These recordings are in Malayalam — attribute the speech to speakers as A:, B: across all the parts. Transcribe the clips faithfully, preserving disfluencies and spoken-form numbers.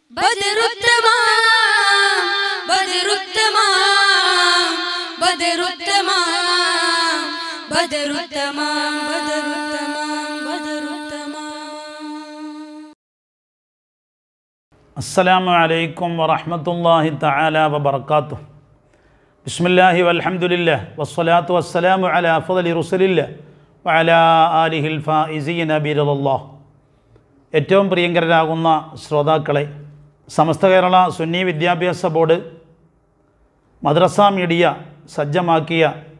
A: ബദറുത്തമാ ബദറുത്തമാ ബദറുത്തമാ ബദറുത്തമാ ബദറുത്തമാ ബദറുത്തമാ.
B: അസ്സലാമു അലൈക്കും വറഹ്മത്തുള്ളാഹി തആല വബറകാതുഹു. ബിസ്മില്ലാഹി വൽഹംദുലില്ലാഹ് വസ്സലാത്തു വസ്സലാമു അലാ അഫ്ളലി റസൂലില്ലാഹ് വഅലാ ആലിഹിൽ ഫായിസീന ബിറളില്ലാഹ്. ഏറ്റവും പ്രിയങ്കരരാകുന്ന ശ്രോതാക്കളെ, സമസ്ത കേരള സുന്നി വിദ്യാഭ്യാസ ബോർഡ് മദ്രസ മീഡിയ സജ്ജമാക്കിയ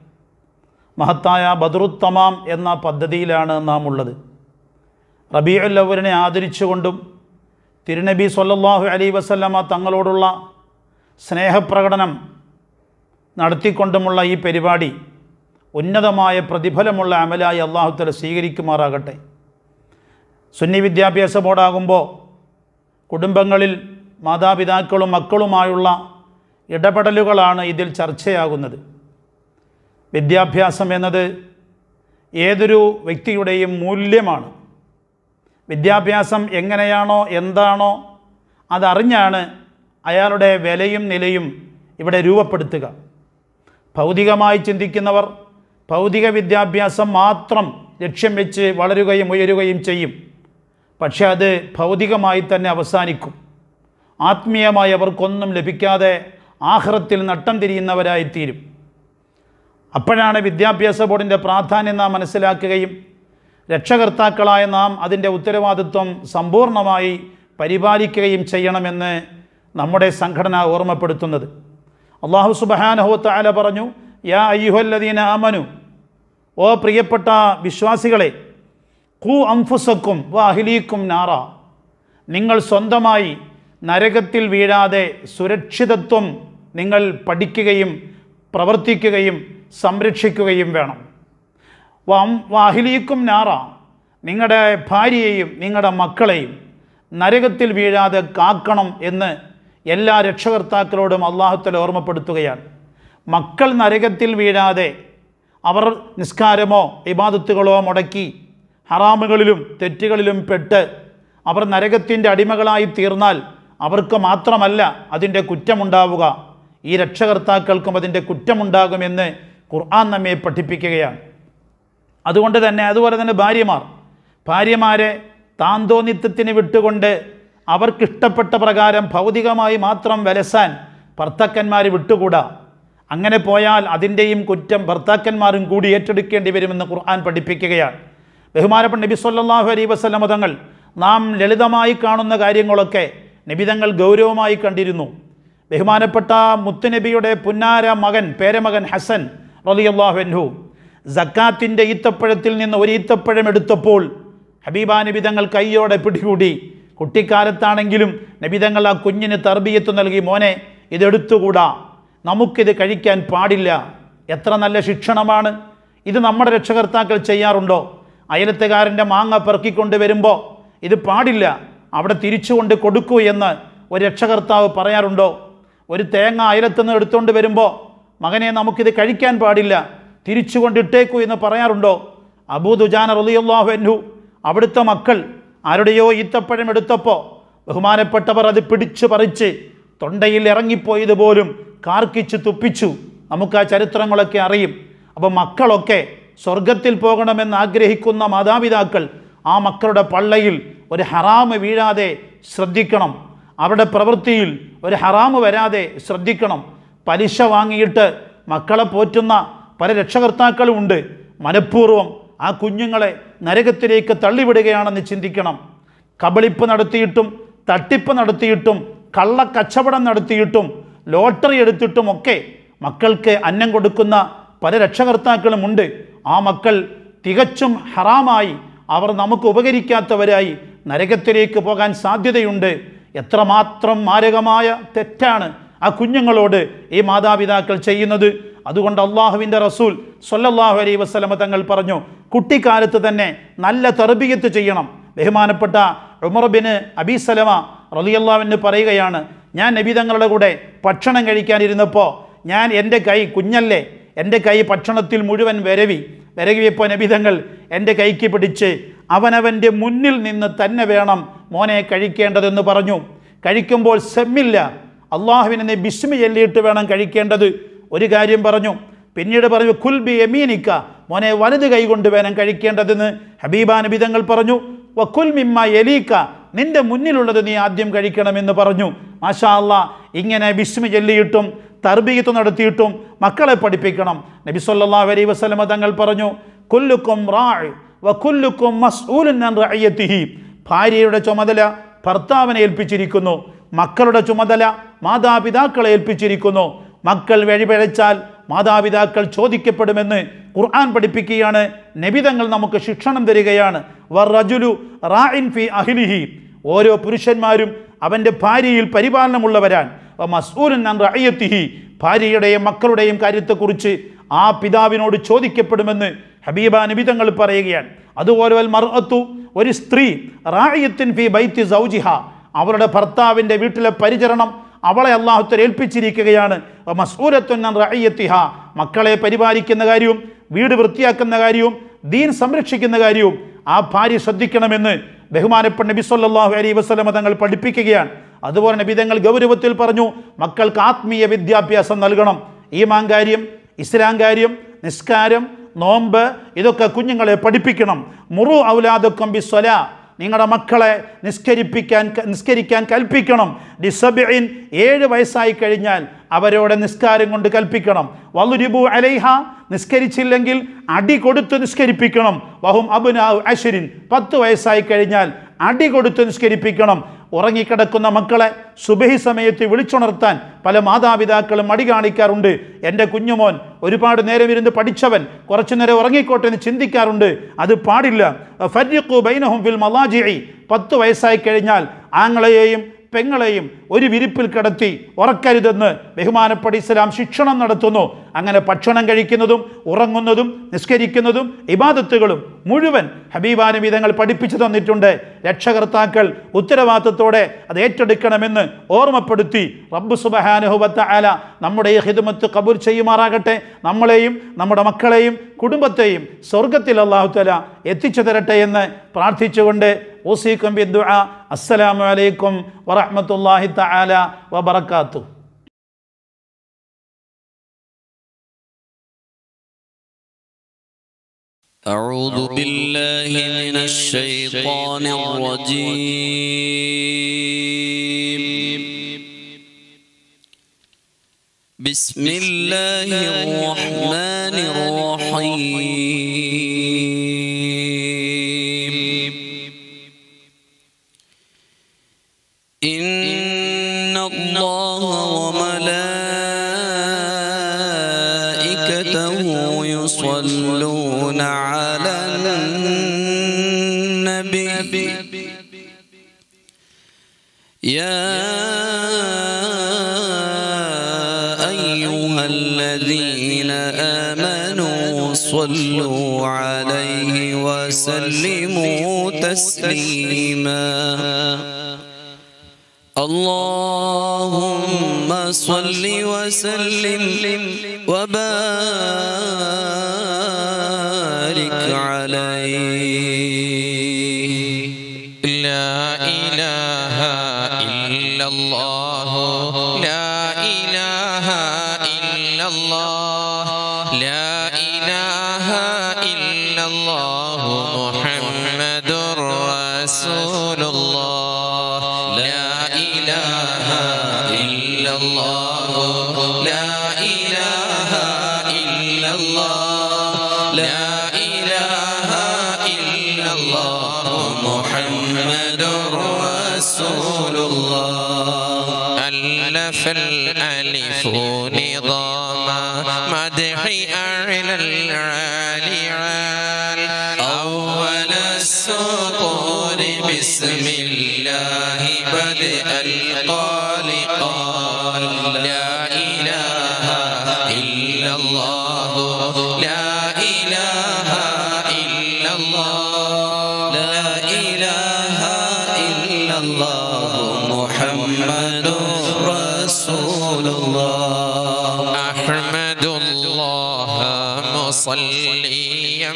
B: മഹത്തായ ബദ്റുത്തമാം എന്ന പദ്ധതിയിലാണ് നാം ഉള്ളത്. റബീഉൽ അവ്വലിനെ ആദരിച്ചുകൊണ്ടും തിരുനബി സ്വല്ലല്ലാഹു അലൈഹി വസല്ലമ തങ്ങളോടുള്ള സ്നേഹപ്രകടനം നടത്തിക്കൊണ്ടുമുള്ള ഈ പരിപാടി ഉന്നതമായ പ്രതിഫലമുള്ള അമലായി അല്ലാഹു തആല സ്വീകരിക്കുമാറാകട്ടെ. സുന്നി വിദ്യാഭ്യാസ ബോർഡാകുമ്പോൾ കുടുംബങ്ങളിൽ മാതാപിതാക്കളും മക്കളുമായുള്ള ഇടപെടലുകളാണ് ഇതിൽ ചർച്ചയാകുന്നത്. വിദ്യാഭ്യാസം എന്നത് ഏതൊരു വ്യക്തിയുടെയും മൂല്യമാണ്. വിദ്യാഭ്യാസം എങ്ങനെയാണോ എന്താണോ അതറിഞ്ഞാണ് അയാളുടെ വിലയും നിലയും ഇവിടെ രൂപപ്പെടുത്തുക. ഭൗതികമായി ചിന്തിക്കുന്നവർ ഭൗതിക വിദ്യാഭ്യാസം മാത്രം ലക്ഷ്യം വെച്ച് വളരുകയും ഉയരുകയും ചെയ്യും. പക്ഷെ അത് ഭൗതികമായി തന്നെ അവസാനിക്കും. ആത്മീയമായി അവർക്കൊന്നും ലഭിക്കാതെ ആഖിറത്തിൽ നട്ടം തിരിയുന്നവരായിത്തീരും. അപ്പോഴാണ് വിദ്യാഭ്യാസ ബോർഡിൻ്റെ പ്രാധാന്യം നാം മനസ്സിലാക്കുകയും രക്ഷകർത്താക്കളായ നാം അതിൻ്റെ ഉത്തരവാദിത്വം സമ്പൂർണ്ണമായി പരിപാലിക്കുകയും ചെയ്യണമെന്ന് നമ്മുടെ സംഘടന ഓർമ്മപ്പെടുത്തുന്നത്. അല്ലാഹു സുബ്ഹാനഹു വ തആല പറഞ്ഞു, യാ അയ്യുഹല്ലദീന ആമനു, ഓ പ്രിയപ്പെട്ട വിശ്വാസികളെ, ഖൂ അൻഫുസക്കും വ അഹ്ലീക്കും നാറ, നിങ്ങൾ സ്വന്തമായി നരകത്തിൽ വീഴാതെ സുരക്ഷിതത്വം നിങ്ങൾ പഠിക്കുകയും പ്രവർത്തിക്കുകയും സംരക്ഷിക്കുകയും വേണം. വ അഹ്ലീക്കും നാറ, നിങ്ങളുടെ ഭാര്യയെയും നിങ്ങളുടെ മക്കളെയും നരകത്തിൽ വീഴാതെ കാക്കണം എന്ന് എല്ലാ രക്ഷകർത്താക്കളോടും അല്ലാഹു തആല ഓർമ്മപ്പെടുത്തുകയാണ്. മക്കൾ നരകത്തിൽ വീഴാതെ അവർ നിസ്കാരമോ ഇബാദത്തുകളോ മുടക്കി ഹറാമുകളിലും തെറ്റുകളിലും പെട്ട് അവർ നരകത്തിൻ്റെ അടിമകളായി തീർന്നാൽ അവർക്ക് മാത്രമല്ല അതിൻ്റെ കുറ്റമുണ്ടാവുക, ഈ രക്ഷകർത്താക്കൾക്കും അതിൻ്റെ കുറ്റമുണ്ടാകുമെന്ന് ഖുർആൻ നമ്മെ പഠിപ്പിക്കുകയാണ്. അതുകൊണ്ട് തന്നെ അതുപോലെ തന്നെ ഭാര്യമാർ ഭാര്യമാരെ താന്തോന്നിത്വത്തിന് വിട്ടുകൊണ്ട് അവർക്കിഷ്ടപ്പെട്ട പ്രകാരം ഭൗതികമായി മാത്രം വലസാൻ ഭർത്താക്കന്മാർ വിട്ടുകൂടാ. അങ്ങനെ പോയാൽ അതിൻ്റെയും കുറ്റം ഭർത്താക്കന്മാരും കൂടി ഏറ്റെടുക്കേണ്ടി വരുമെന്ന് ഖുർആൻ പഠിപ്പിക്കുകയാണ്. ബഹുമാനപ്പെട്ട നബി സല്ലല്ലാഹു അലൈഹി വസല്ലമ തങ്ങൾ നാം ലളിതമായി കാണുന്ന കാര്യങ്ങളൊക്കെ നബി തങ്ങൾ ഗൗരവമായി കണ്ടിരുന്നു. ബഹുമാനപ്പെട്ട മുത്തുനബിയുടെ പുന്നാര മകൻ പേരമകൻ ഹസൻ റളിയല്ലാഹു അൻഹു സക്കാത്തിൻ്റെ ഈത്തപ്പഴത്തിൽ നിന്ന് ഒരു ഈത്തപ്പഴം എടുത്തപ്പോൾ ഹബീബാ നബി തങ്ങൾ കൈയോടെ പിടികൂടി. കുട്ടിക്കാലത്താണെങ്കിലും നബി തങ്ങൾ ആ കുഞ്ഞിന് തർബിയത്ത് നൽകി, മോനെ ഇതെടുത്തുകൂടാ, നമുക്കിത് കഴിക്കാൻ പാടില്ല. എത്ര നല്ല ശിക്ഷണമാണ് ഇത്! നമ്മുടെ രക്ഷകർത്താക്കൾ ചെയ്യാറുണ്ടോ? അയലത്തുകാരൻ്റെ മാങ്ങ പെറുക്കിക്കൊണ്ട് വരുമ്പോൾ ഇത് പാടില്ല, അവിടെ തിരിച്ചുകൊണ്ട് കൊടുക്കൂ എന്ന് ഒരു രക്ഷകർത്താവ് പറയാറുണ്ടോ? ഒരു തേങ്ങ അയലത്തുനിന്ന് എടുത്തുകൊണ്ട് വരുമ്പോൾ മകനെ നമുക്കിത് കഴിക്കാൻ പാടില്ല, തിരിച്ചു കൊണ്ടിട്ടേക്കൂ എന്ന് പറയാറുണ്ടോ? അബൂ ദുജാന റളിയല്ലാഹു അൻഹു അവിടുത്തെ മക്കൾ ആരുടെയോ ഈത്തപ്പഴം എടുത്തപ്പോൾ ബഹുമാനപ്പെട്ടവർ അത് പിടിച്ചു പറിച്ച് തൊണ്ടയിൽ ഇറങ്ങിപ്പോയതുപോലും കാർക്കിച്ച് തുപ്പിച്ചു. നമുക്ക് ആ ചരിത്രങ്ങളൊക്കെ അറിയും. അപ്പോൾ മക്കളൊക്കെ സ്വർഗത്തിൽ പോകണമെന്ന് ആഗ്രഹിക്കുന്ന മാതാപിതാക്കൾ ആ മക്കളുടെ പള്ളയിൽ ഒരു ഹറാമ് വീഴാതെ ശ്രദ്ധിക്കണം. അവരുടെ പ്രവൃത്തിയിൽ ഒരു ഹറാമ് വരാതെ ശ്രദ്ധിക്കണം. പലിശ വാങ്ങിയിട്ട് മക്കളെ പോറ്റുന്ന പല രക്ഷകർത്താക്കളും ഉണ്ട്. മനഃപൂർവ്വം ആ കുഞ്ഞുങ്ങളെ നരകത്തിലേക്ക് തള്ളിവിടുകയാണെന്ന് ചിന്തിക്കണം. കബളിപ്പ് നടത്തിയിട്ടും തട്ടിപ്പ് നടത്തിയിട്ടും കള്ളക്കച്ചവടം നടത്തിയിട്ടും ലോട്ടറി എടുത്തിട്ടുമൊക്കെ മക്കൾക്ക് അന്നം കൊടുക്കുന്ന പല രക്ഷകർത്താക്കളുമുണ്ട്. ആ മക്കൾ തികച്ചും ഹറാമായി അവർ നമുക്ക് ഉപകരിക്കാത്തവരായി നരകത്തിലേക്ക് പോകാൻ സാധ്യതയുണ്ട്. എത്രമാത്രം മാരകമായ തെറ്റാണ് ആ കുഞ്ഞുങ്ങളോട് ഈ മാതാപിതാക്കൾ ചെയ്യുന്നത്. അതുകൊണ്ട് അള്ളാഹുവിൻ്റെ റസൂൽ സ്വല്ലല്ലാഹു അലൈഹി വസല്ലമ തങ്ങൾ പറഞ്ഞു, കുട്ടിക്കാലത്ത് തന്നെ നല്ല തർബിയത്ത് ചെയ്യണം. ബഹുമാനപ്പെട്ട ഉമർ ബിൻ അബീ സലമ റളിയല്ലാഹു അൻഹു പറയുകയാണ്, ഞാൻ നബി തങ്ങളുടെ കൂടെ ഭക്ഷണം കഴിക്കാനിരുന്നപ്പോൾ ഞാൻ എൻ്റെ കൈ, കുഞ്ഞല്ലേ, എൻ്റെ കൈ ഭക്ഷണത്തിൽ മുഴുവൻ വരവി വരവിയപ്പോൾ നബി തങ്ങൾ എൻ്റെ കൈക്ക് പിടിച്ച് അവനവൻ്റെ മുന്നിൽ നിന്ന് തന്നെ വേണം മോനെ കഴിക്കേണ്ടതെന്ന് പറഞ്ഞു. കഴിക്കുമ്പോൾ സെമ്മില്ല, അള്ളാഹുവിനെ നീ ബിസ്മി ചൊല്ലിയിട്ട് വേണം കഴിക്കേണ്ടത്. ഒരു കാര്യം പറഞ്ഞു. പിന്നീട് പറഞ്ഞു കുൽ ബി യമീനിക, മോനെ വലത് കൈ കൊണ്ട് വേണം കഴിക്കേണ്ടതെന്ന് ഹബീബാ നബി തങ്ങൾ പറഞ്ഞു. വകുൽ മിമ്മ യലീക, നിന്റെ മുന്നിലുള്ളത് നീ ആദ്യം കഴിക്കണമെന്ന് പറഞ്ഞു. മാഷാ അല്ലാഹ്, ഇങ്ങനെ ബിസ്മി ചൊല്ലിയിട്ടും തർബീയത്ത് നടത്തിയിട്ടും മക്കളെ പഠിപ്പിക്കണം. നബി സല്ലല്ലാഹു അലൈഹി വസല്ലമ തങ്ങൾ പറഞ്ഞു കുല്ലുക്കും റാഇ വകുല്ലുക്കും മസ്ഊലുൻ അൻ റഅയതിഹി. ഭാര്യയുടെ ചുമതല ഭർത്താവിനെ ഏൽപ്പിച്ചിരിക്കുന്നു, മക്കളുടെ ചുമതല മാതാപിതാക്കളെ ഏൽപ്പിച്ചിരിക്കുന്നു. മക്കൾ വഴിപിഴച്ചാൽ മാതാപിതാക്കൾ ചോദിക്കപ്പെടുമെന്ന് ഖുർആൻ പഠിപ്പിക്കുകയാണ്. നബിതങ്ങൾ നമുക്ക് ശിക്ഷണം തരികയാണ്. വറജുലു റാഇൻ ഫി അഹ്ലിഹി, ഓരോ പുരുഷന്മാരും അവൻ്റെ ഭാര്യയിൽ പരിപാലനമുള്ളവരാൻ. മസ്ഊലുൻ അൻ റഅയതിഹി, ഭാര്യയുടെയും മക്കളുടെയും കാര്യത്തെക്കുറിച്ച് ആ പിതാവിനോട് ചോദിക്കപ്പെടുമെന്ന് ഹബീബ നബിതങ്ങൾ പറയുകയാണ്. അതുപോലെ വൽ മർഅത്തു, ഒരു സ്ത്രീ റാഇയത്തിൻ ഫി ബൈത്തി സൗജിഹ, അവളുടെ ഭർത്താവിൻ്റെ വീട്ടിലെ പരിചരണം അവളെ അല്ലാഹു തആല ഏൽപ്പിച്ചിരിക്കുകയാണ്. മസ്ഊലത്തുൻ അൻ റഅയതിഹ, മക്കളെ പരിപാലിക്കുന്ന കാര്യവും വീട് വൃത്തിയാക്കുന്ന കാര്യവും ദീൻ സംരക്ഷിക്കുന്ന കാര്യവും ആ ഭാര്യ ശ്രദ്ധിക്കണമെന്ന് ബഹുമാനപ്പെട്ട നബി സല്ലല്ലാഹു അലൈഹി വസല്ലമ തങ്ങൾ പഠിപ്പിക്കുകയാണ്. അതുപോലെ നബി തങ്ങൾ ഗൗരവത്തിൽ പറഞ്ഞു മക്കൾക്ക് ആത്മീയ വിദ്യാഭ്യാസം നൽകണം. ഈമാൻ കാര്യം, ഇസ്ലാം കാര്യം, നിസ്കാരം, നോമ്പ്, ഇതൊക്കെ കുഞ്ഞുങ്ങളെ പഠിപ്പിക്കണം. മുറു ഔലാദക്കും ബിസ്സലാ, നിങ്ങളുടെ മക്കളെ നിസ്കരിപ്പിക്കാൻ നിസ്കരിക്കാൻ കൽപ്പിക്കണം. ഡിസബിൻ, ഏഴ് വയസ്സായി കഴിഞ്ഞാൽ അവരോട് നിസ്കാരം കൊണ്ട് കൽപ്പിക്കണം. വളുരിബു അലൈഹ, നിസ്കരിച്ചില്ലെങ്കിൽ അടി കൊടുത്ത് നിസ്കരിപ്പിക്കണം. വഹും അബ്നാഉ അശ്രിൻ, പത്ത് വയസ്സായി കഴിഞ്ഞാൽ അടി കൊടുത്ത് നിസ്കരിപ്പിക്കണം. ഉറങ്ങിക്കിടക്കുന്ന മക്കളെ സുബഹി സമയത്ത് വിളിച്ചുണർത്താൻ പല മാതാപിതാക്കളും മടി കാണിക്കാറുണ്ട്. എൻ്റെ കുഞ്ഞുമോൻ ഒരുപാട് നേരം ഇരുന്ന് പഠിച്ചവൻ കുറച്ചു നേരം ഉറങ്ങിക്കോട്ടെ എന്ന് ചിന്തിക്കാറുണ്ട്. അത് പാടില്ല. ഫർരിഖു ബൈനഹും ഫിൽ മളാജിഇ, പത്ത് വയസ്സായി കഴിഞ്ഞാൽ ആങ്ങളെയും പെങ്ങളെയും ഒരു വിരിപ്പിൽ കിടത്തി ഉറക്കരുതെന്ന് ബഹുമാനപ്പെട്ട ഇസ്ലാം ശിക്ഷണം നടത്തുന്നു. അങ്ങനെ ഭക്ഷണം കഴിക്കുന്നതും ഉറങ്ങുന്നതും നിസ്കരിക്കുന്നതും ഇബാദത്തുകളും മുഴുവൻ ഹബീബാ നബി തങ്ങൾ പഠിപ്പിച്ചു തന്നിട്ടുണ്ട്. രക്ഷകർത്താക്കൾ ഉത്തരവാദിത്തത്തോടെ അത് ഏറ്റെടുക്കണമെന്ന് ഓർമ്മപ്പെടുത്തി റബ്ബ് സുബ്ഹാനഹു വ തആല നമ്മുടെ ഈ ഖിദ്മത്ത് ഖബൂൽ ചെയ്യുമാറാകട്ടെ. നമ്മളെയും നമ്മുടെ മക്കളെയും കുടുംബത്തെയും സ്വർഗ്ഗത്തിൽ അല്ലാഹു തആല എത്തിച്ചു തരട്ടെ എന്ന് പ്രാർത്ഥിച്ചുകൊണ്ട് ഊസീകും ബിദ്ദുആ. അസ്സലാമു അലൈക്കും വറഹ്മത്തുള്ളാഹി തആല വബറകാതുഹു.
C: أعوذ بالله من الشيطان الرجيم. بسم الله الرحمن الرحيم. إن الله وملائكته يصلون على النبي يا أيها الذين آمنوا صلوا عليه وسلموا تسليما. اللهم صل وسلم وبارك عليه. لا إله إلا الله، لا إله إلا الله، لا إله إلا الله، محمد رسول الله. لا إله إلا الله، لا إله إلا الله، لا إله إلا الله، محمد رسول الله. ألف الألف نظام مدح أعلى العالي عال. أول السطور بسم الله بدء القال قال. لا إله إلا الله، لا إله إلا الله، لا إله إلا الله، محمد رسول الله. أحمد الله مصليا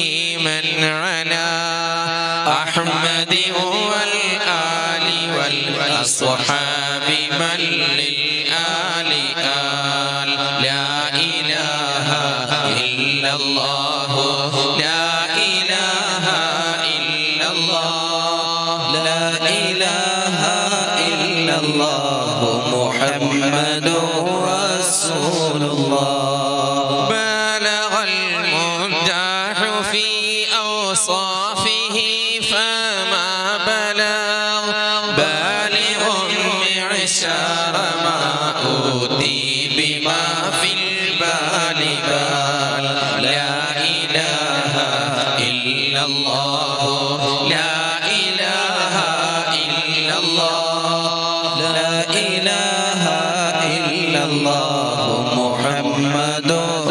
C: مسلما على أحمد والآل والمال والصحاب من للآل آل لا إله إلا الله لا إله إلا الله لا إله إلا الله محمد رسول الله بلغ المداح في أوصافه فما بلغ بالغ معشار ما أوتي بما في البال بال لا إله إلا الله لا إله إلا الله لا إله إلا الله محمد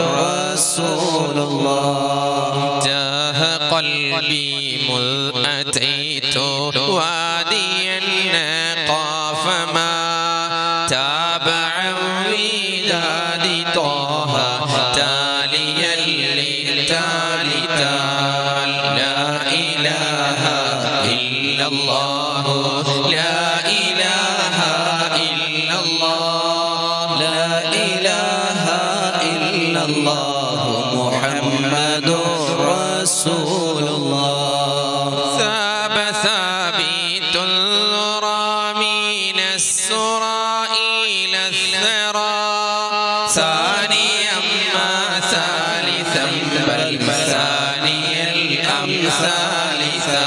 C: رسول الله جاه قلبي مذ أتيت واديا قاف ما تابع وداد طه تاليا للتالي تال لا إله إلا الله لا إله إلا الله لا إله إلا الله محمد رسول الله ثاب ثابت الرامي من السرى إلى الثرى ثانيا ما ثالثا بل ثاني الأمثال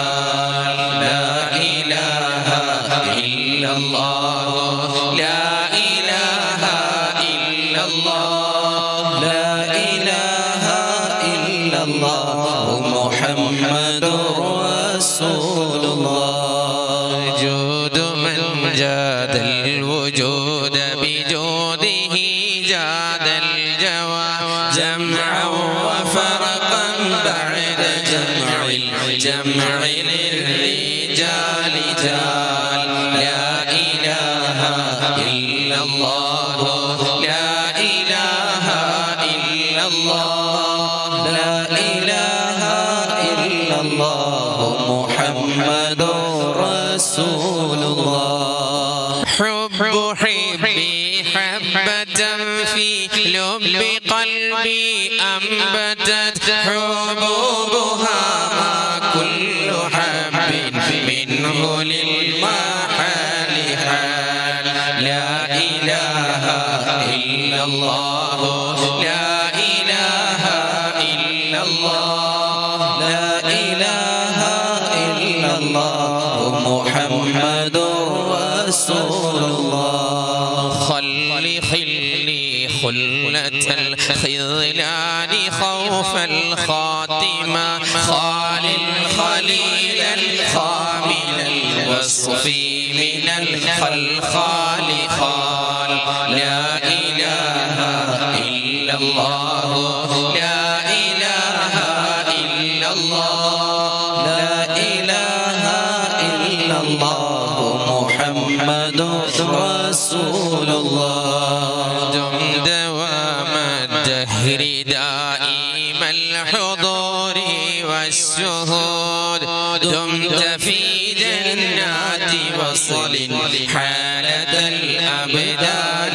C: لا إله إلا الله لا إله إلا الله لا إله إلا الله محمد رسول الله جود من جاد الوجود بجوده جاد الجوى جمعا وفرقا بعد جمع الجمع للرجال جال لا إله إلا الله لا إله إلا الله لا إله إلا الله محمد رسول الله حب حبي حبة في لب قلبي أنبتت حبوبها ما كل حب منه للمحال حال لا إله إلا الله لا إله إلا الله لا إله إلا الله محمد رسول الله خل خلي خلة الخذلان خوف الخاتمة خال الخليل الخامل الوصف من الخلخال خال لا إله إلا الله لا إله إلا الله لا إله إلا الله محمد رسول الله دم دوام الدهر دائم الحضور والشهود دمت في جنات وصل حالة الأبدال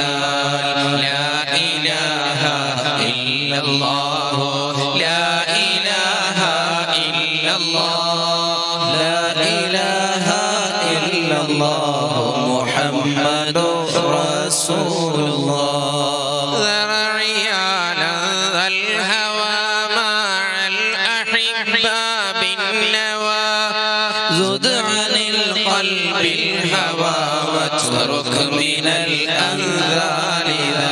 C: لا إله إلا الله لا إله إلا الله لا إله إلا الله محمد رسول الله ذرعي على الهوى مع الأحباب النوى زد عن القلب الهوى واترك من الأنذار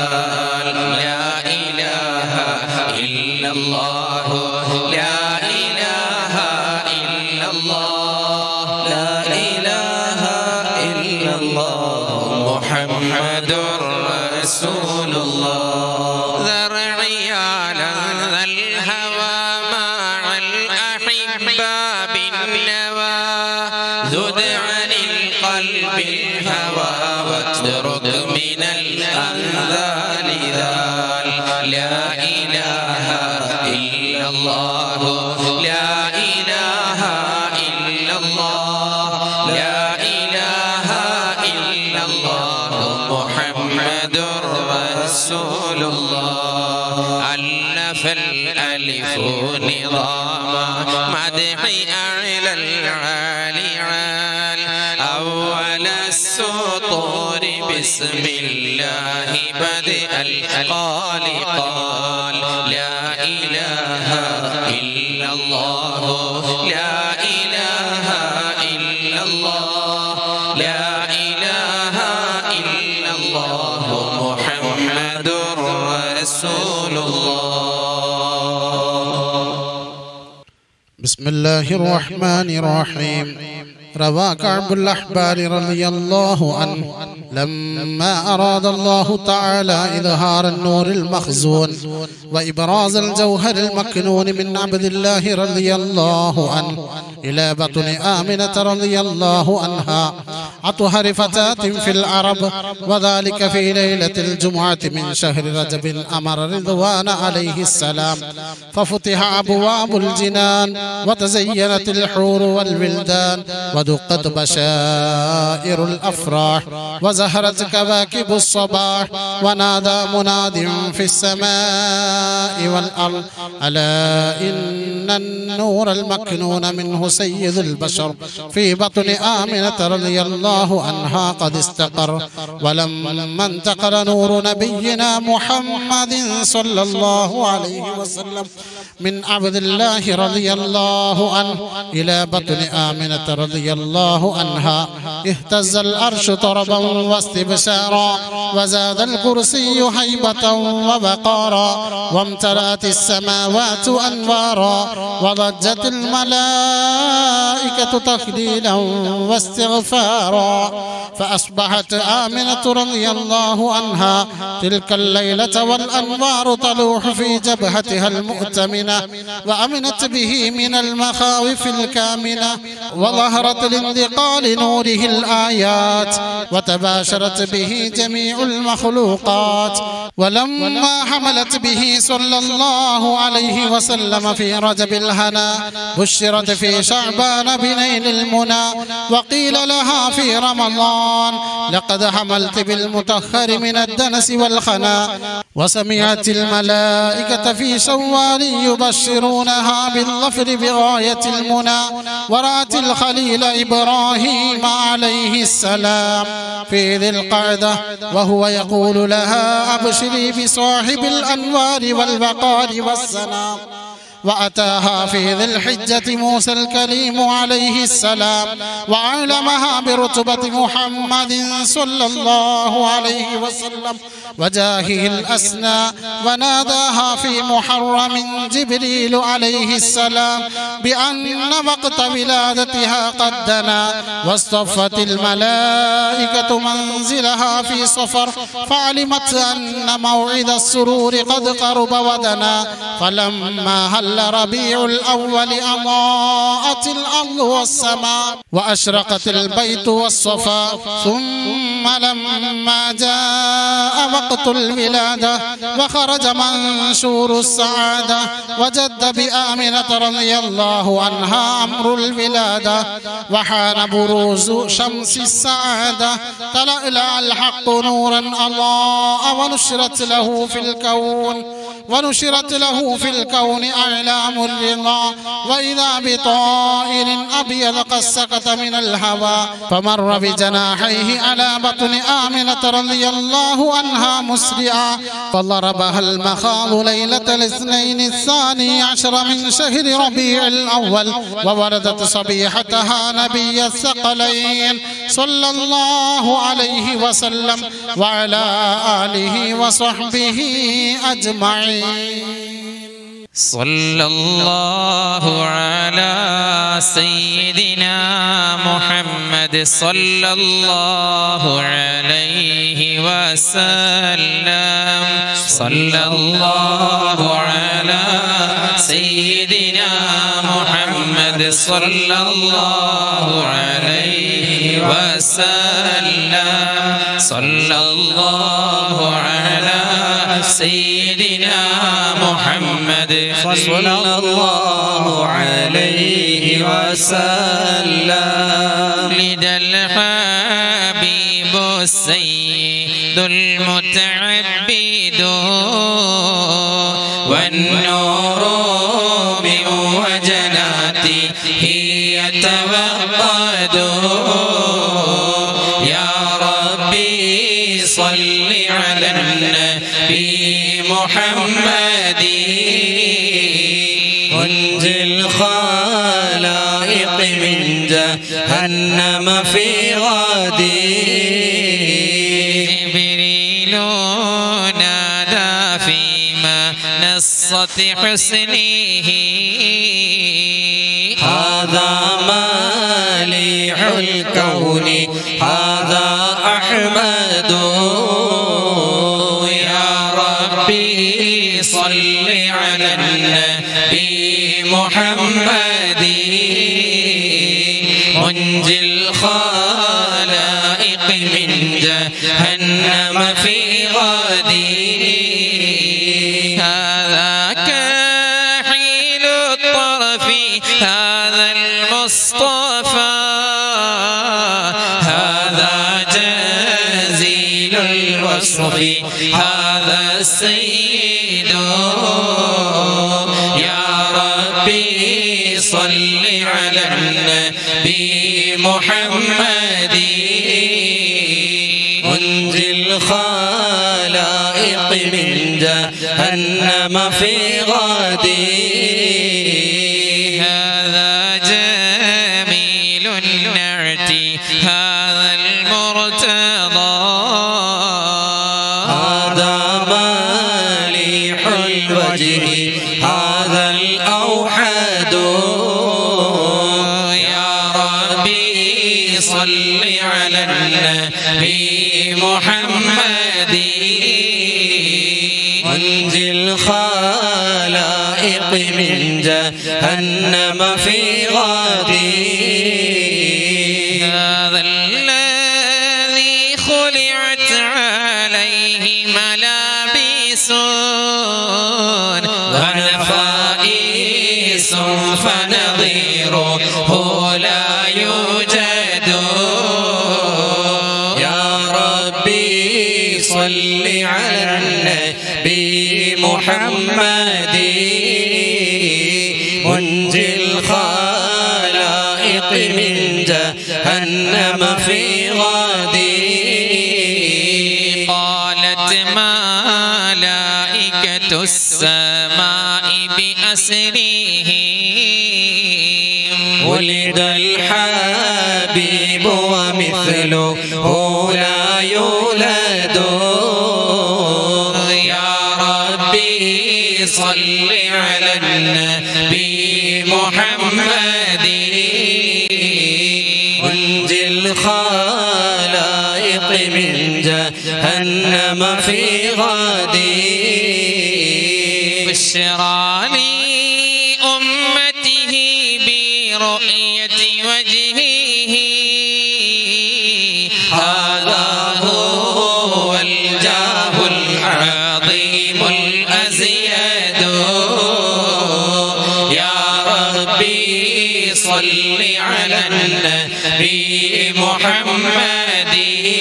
C: لا إله إلا الله لا إله إلا الله لا إله إلا الله محمد رسول الله ذرعي على الهوى مع الأحباب النوى زد عن القلب الهوى واترك من الأنذار لا إله إلا الله لا إله إلا الله لا إله بسم الله بدأ القال قال لا إله إلا الله لا إله إلا الله لا إله إلا الله محمد رسول الله.
D: بسم الله الرحمن الرحيم. روى كعب الأحبار رضي الله عنه لما أراد الله تعالى إظهار النور المخزون وإبراز الجوهر المكنون من عبد الله رضي الله عنه إلى بطن آمنة رضي الله عنها أطهر فتاة في العرب، وذلك في ليلة الجمعة من شهر رجب أمر رضوان عليه السلام ففتح أبواب الجنان وتزينت الحور والولدان ودقت بشائر الأفراح وزهرت كواكب الصباح ونادى مناد في السماء والأرض ألا إن النور المكنون منه سيد البشر في بطن آمنة رضي الله عنها قد استقر. ولما انتقل نور نبينا محمد صلى الله عليه وسلم من عبد الله رضي الله عنه إلى بطن آمنة رضي الله عنها اهتز الأرش طربا واستبشارا وزاد الكرسي هيبة وبقارا وامتلأت السماوات أنوارا وضجت الملائكة تخليلا واستغفارا. فأصبحت آمنة رضي الله عنها تلك الليلة والأنوار تلوح في جبهتها المؤتمنة وأمنت به من المخاوف الكامنة وظهرت لانتقال نوره الآيات وتباشرت به جميع المخلوقات. ولما حملت به صلى الله عليه وسلم في رجب الهنا بشرت في شعبان بنيل المنى وقيل لها في رمضان لقد حملت بالمطهر من الدنس والخنا. وسمعت الملائكة في شوال يبشرونها بالظفر بغاية المنى. ورأت الخليل إبراهيم عليه السلام في ذي القعدة وهو يقول لها أبشري بصاحب الأنوار والبقار والسنا. وأتاها في ذي الحجة موسى الكليم عليه السلام وعلمها برتبة محمد صلى الله عليه وسلم وجاهه الأسنى وناداها في محرم جبريل عليه السلام بأن وقت ولادتها قد دنا واصطفت الملائكة منزلها في صفر فعلمت أن موعد السرور قد قرب ودنا. فلما هل ربيع الأول أضاءت الأرض والسماء وأشرقت البيت والصفا. ثم لما جاء وقت الولادة وخرج منشور السعادة وجد بآمنة رضي الله عنها أمر الولادة وحان بروز شمس السعادة تلألأ الحق نورا أضاء ونشرت له في الكون ونشرت له في الكون أعلام الرضا. وإذا بطائر أبيض قد سقط من الهوى فمر بجناحيه على بطن آمنة رضي الله عنها مسرعا فضربها المخاض ليلة الاثنين الثاني عشر من شهر ربيع الأول وولدت صبيحتها نبي الثقلين صلى الله عليه وسلم وعلى آله وصحبه أجمعين.
C: صلى الله على سيدنا محمد صلى الله عليه وسلم. صلى الله على سيدنا محمد صلى الله عليه وسلم. صلى الله على سيدنا محمد صلى الله عليه وسلم. لدى الحبيب السيد المتعبد والنور من وجناته يتوقد. يا ربي بمحمد منجي الخلائق من جهنم في غدي جبريل نادى فيما نصت حسنه هذا مالح الكون هذا أحمد يا ربي صل على النبي محمد منجي الخلائق من جهنم في غدي هذا كحيل الطرف هذا المصطفى هذا جزيل الوصف هذا السيد يا ربي صل على النبي محمد منجي الخلائق من جهنم في غدي هذا جميل النعت هذا المرتضى هذا مالح الوجه هذا الأوحد يا ربي صل على النبي محمد منجي الخلائق من جهنم في غدي هذا الذي خلعت عليه ملابس ونفائس فنظيره لا يوجد يا ربي صل على النبي محمد منجي الخلائق من جهنم في غدي قالت ملائكة السماء بأسره ولد الحبيب ومثله لا يولد يا ربي صل على النبي محمد منجي الخلائق من جهنم في غدي بشرى لي أمته برؤية وجهه هذا هو الجاه العظيم الأزيد يا ربي صل على النبي محمد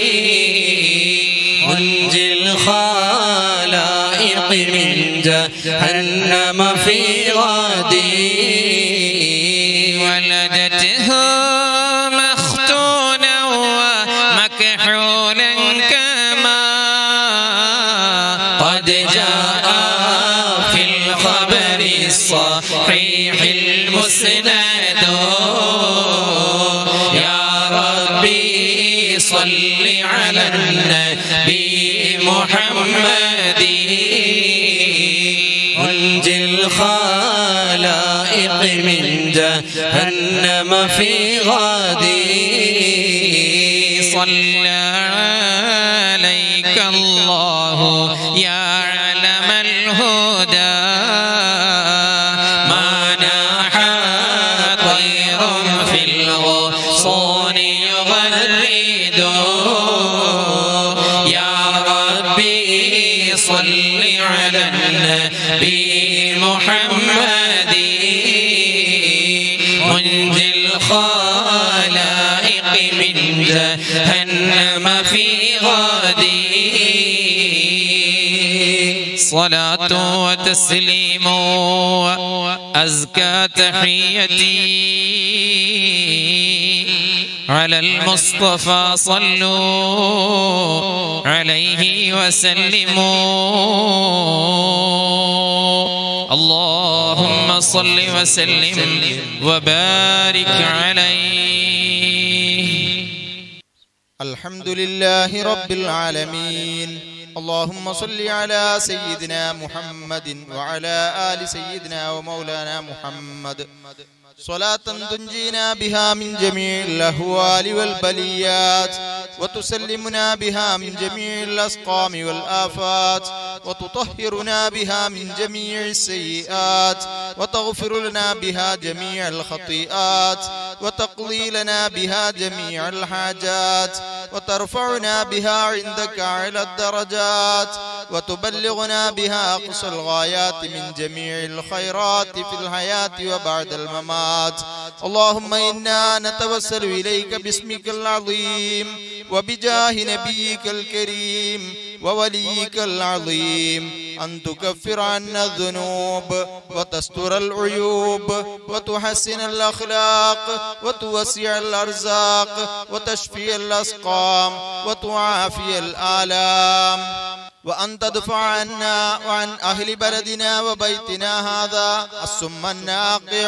C: منجي الخلائق من جهنم في غدي ولدته مختونا ومكحولا كما قد جاء في الخبر الصحيح المسند يا ربي صل على النبي محمد منجي الخلائق من جهنم في غدي صلى عليك الله يا علم الهدى ما ناحى طير في الغصون يغرد يا ربي صل على النبي محمد منجي الخلائق من جهنم في غدي صلاة وتسليم وأزكى تحيتي على المصطفى صلوا عليه وسلموا اللهم صل وسلم وبارك عليه.
E: الحمد لله رب العالمين. اللهم صل على سيدنا محمد وعلى آل سيدنا ومولانا محمد صلاة تنجينا بها من جميع الأهوال والبليات وتسلمنا بها من جميع الأسقام والآفات وتطهرنا بها من جميع السيئات وتغفر لنا بها جميع الخطيئات وتقضي لنا بها جميع الحاجات وترفعنا بها عندك على الدرجات وتبلغنا بها أقصى الغايات من جميع الخيرات في الحياة وبعد الممات. اللهم إنا نتوسل إليك باسمك العظيم وبجاه نبيك الكريم ووليك العظيم أن تكفر عنا الذنوب وتستر العيوب وتحسن الأخلاق وتوسع الأرزاق وتشفي الأسقام وتعافي الآلام وأن تدفع عنا وعن أهل بلدنا وبيتنا هذا السم الناقع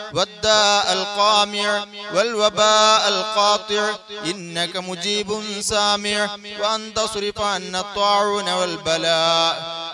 E: والداء القامع والوباء القاطع إنك مجيب سامع. وأن تصرف عنا الطاعون والبلاء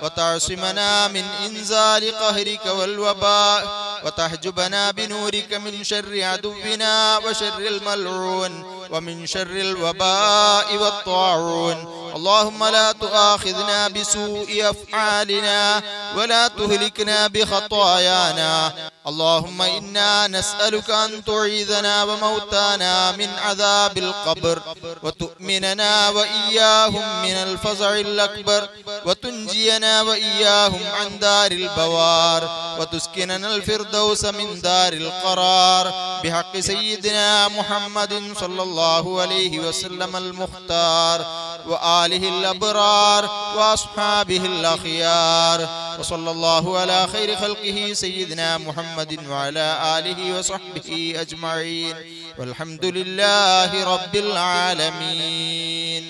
E: وتعصمنا من إنزال قهرك والوباء وتحجبنا بنورك من شر عدونا وشر الملعون ومن شر الوباء والطاعون. اللهم لا تؤاخذنا بسوء أفعالنا ولا تهلكنا بخطايانا. اللهم إنا نسألك أن تعيذنا وموتانا من عذاب القبر وتؤمننا وإياهم من الفزع الأكبر وتنجينا وإياهم عن دار البوار وتسكننا الفردوس من دار القرار بحق سيدنا محمد صلى الله عليه وسلم المختار وآله الأبرار وأصحابه الأخيار. وصلى الله على خير خلقه سيدنا محمد وعلى آله وصحبه أجمعين والحمد لله رب العالمين.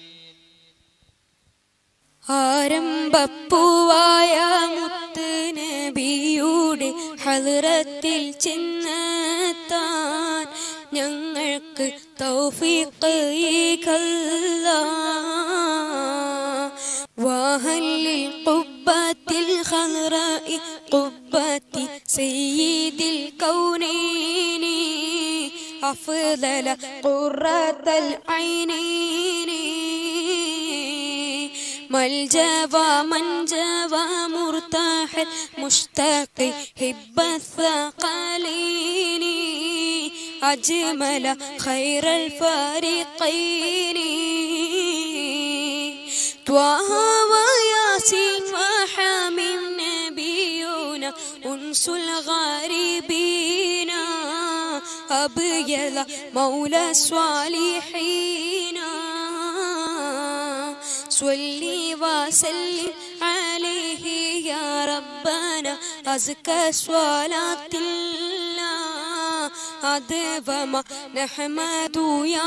A: ആരംഭപ്പൂവായ മുത്ത് നബിയുടെ ഹദ്റത്തിൽ ചെന്നെത്താൻ ഞങ്ങൾക്ക് തൗഫീഖ് ഇഖ്ലാസ് വഹല്ലിൽ ഖുബ്ബത്തിൽ ഖദ്റാഇ ഖുബ്ബത്തി സയ്യിദിൽ കൗനൈനി അഫ്ളല ഖുറത്തൽ ഐനൈനി ملجوا منجوا مرتاح مشتاق حب الثقلين أجمل خير الفريقين طه وياسين وحامين نبينا أنس الغاربين أبيض مولى الصالحين صلي وسلم عليه يا ربنا أزكى صلاة الله أدوم نحمد يا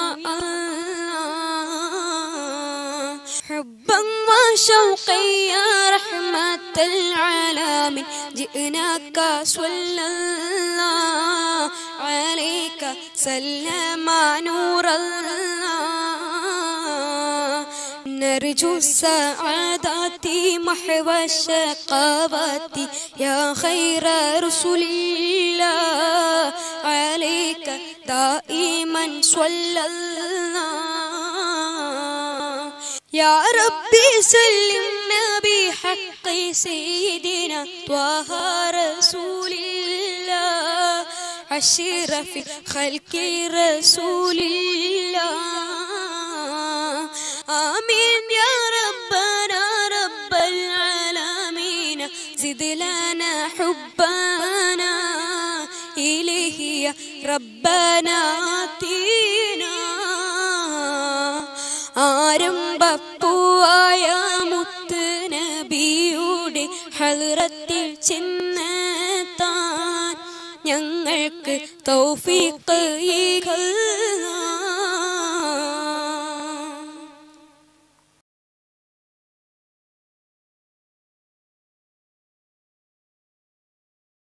A: الله حبا وشوقا يا رحمة العالمين جئناك صلى الله عليك سلم نور الله نرجو السعادة محو الشقاوات يا خير رسول الله عليك دائما صلى الله يا ربي سلمنا بحق سيدنا طه رسول الله أشرف خلق رسول الله آمين يا ربنا رب العالمين زد لنا حبنا إليه يا ربنا آتينا ആരംഭപ്പൂവായ മുത്ത് നബിയുടെ ഹദ്റത്തിൽ ചെന്നെത്താൻ ഞങ്ങൾക്ക് തൗഫീഖ് ഇഖ്ലാസ്